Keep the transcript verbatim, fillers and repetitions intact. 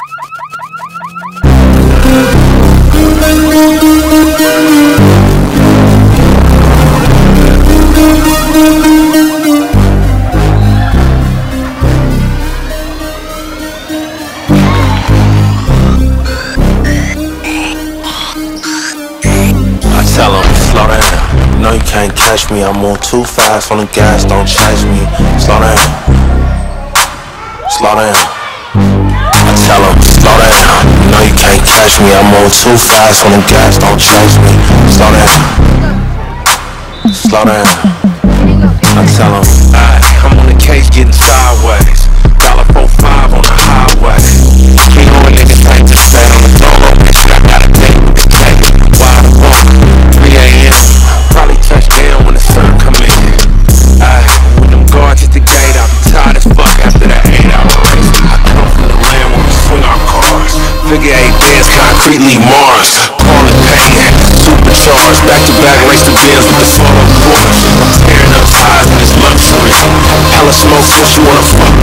Tell 'em, slow down. No, you can't catch me. I move too fast on the gas, don't chase me. Slow down. Slow down. I tell 'em, slow down. No, you can't catch me. I move too fast on the gas, don't chase me. Slow down. Slow down. I tell 'em, alright, I'm on the case getting sideways. Dollar four five on the highway. Can't know a nigga think to stay on the solo. Bitch, I got a date with the cake. Wide open, three A M Probably touch down when the sun come in. Ayy, with them guards at the gate, I'll be tired as fuck after that eight hour race. I come from the land where we swing our cars. Figure eight bands, concrete leave Mars. Call it pain, supercharged. Back to back, race the bins with the photo quarters. I'm tearing up ties in this luxury. Hella smoke, since you wanna fuck